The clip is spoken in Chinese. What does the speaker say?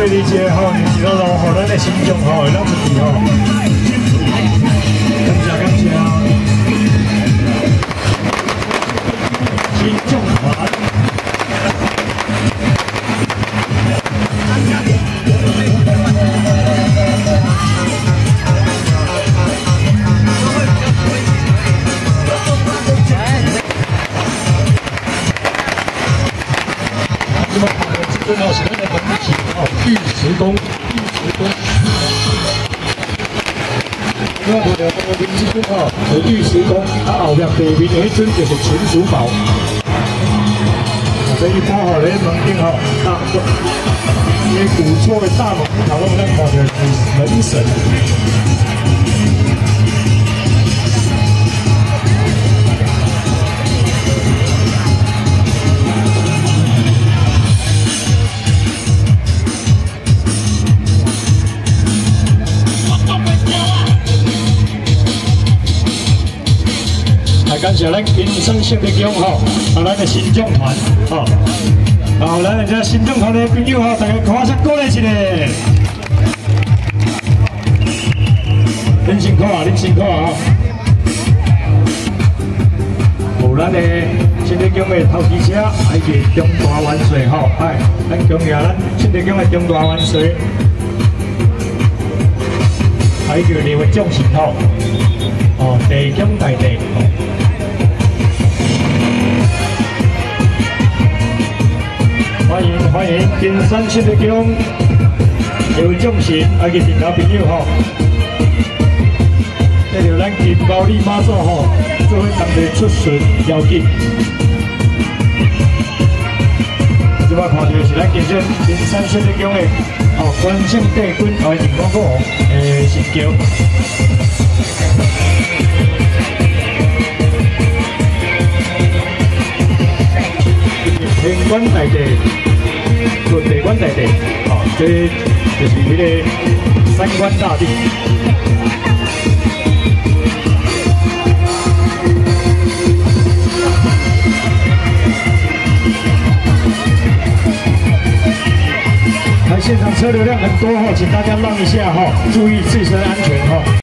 二节吼，是落落互咱的心中吼，会当出去吼。感谢感谢。心中团。 最后是咱的本体哦，玉石公，玉石公。那我们的名字公哦，是玉石公，啊后面地面的迄尊就是秦叔宝。这一波吼，咧门顶吼，大迄古厝的大门头拢咱看到是门神。 感谢咱金山县的乡吼，咱的新众团吼，咱这新众团的朋友吼，大家看下鼓励一下。恁辛苦啊，恁辛苦啊！有咱的新德乡的头旗车，还是中大元帅吼，咱恭喜咱新德乡的中大元帅，还有两位将士吼，地乡大地。 欢迎金山新德乡有众神，还是其他朋友吼，带着咱金包里妈祖吼，做伙同齐出巡交警。即摆看到是咱金山新德乡的关圣帝君还是广告神桥。 天官大帝，做地官大帝，这就是迄个三官大帝。现场车流量很多请大家让一下注意自身安全